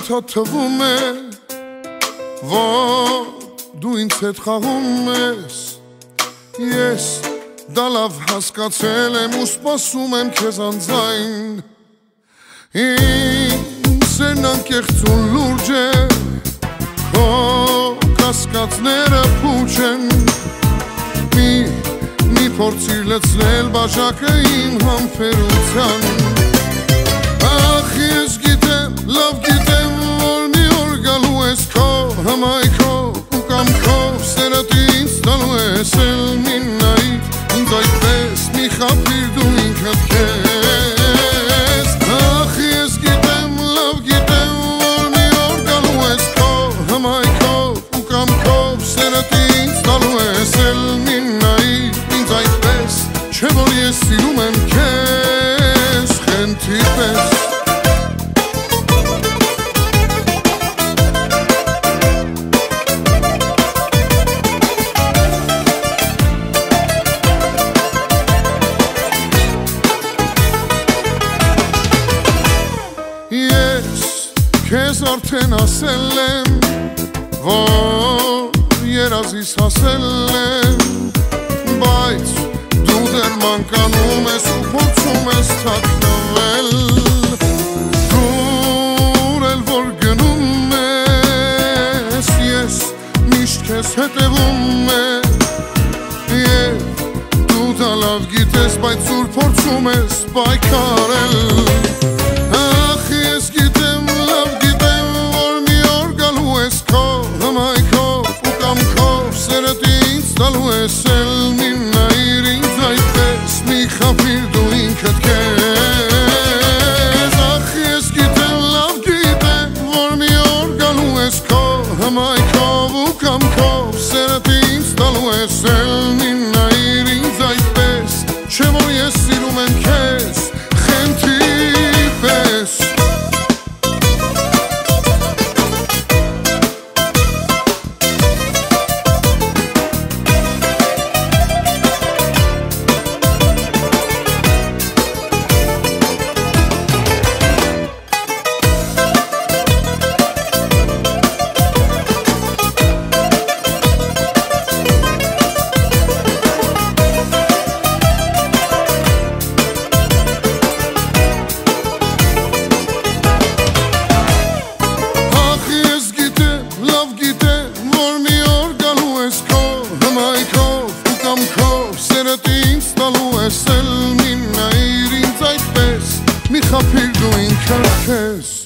ինձ հատ թվում է, որ դու ինձ հետ խաղում ես, ես դա լավ հասկացել եմ ու սպասում եմ քեզ անձայն, իմ սերն անկեղծ ու լուրջ է, քո կասկածները փուչ են, մի փորձիր լցնել բաժակը իմ համբերության, ախ ես գիտեմ, լավ գիտեմ, որ մի օր գալու ես քո հմայքով ու կամքով սերդ ինձ տալու ես էլ մի նայիր ինձ այդպես մի խաբիր դու ինքդ քեզ, ախ ես գիտեմ, լավ գիտեմ, որ մի օր գալու ես քո հմայքով ու կամքով սերդ ինձ տալու ես էլ մի նայիր ինձ այդպես, չէ որ ես սիրում եմ քեզ խենթի պես Քեզ արդեն ասել եմ, որ երազիս հասել եմ, բայց դու դեռ մանկանում ես ու փորձում ես թաքնվել, դուր էլ որ գնում ես, ես միշտ քեզ հետևում և դու դա լավ գիտես, բայց զուր փորձում ես պայքարել, ախ ես գիտեմ, լավ գիտեմ, որ մի օր գալու ես քո հմայքով ու կամքով սերդ ինձ տալու ես էլ մի նայիր ինձ այդպես մի խաբիր դու ինքդ քեզ, ախ ես գիտեմ, լավ գիտեմ, որ մի օր գալու ես քո հմայքով ու կամքով սերդ ինձ տալու ես էլ մի նայիր ինձ այդպես, չէ որ ես սիրում եմ քեզ խենթի պես Սել մի նայիր ինձ այդպես մի խաբիր դու ինքդ քեզ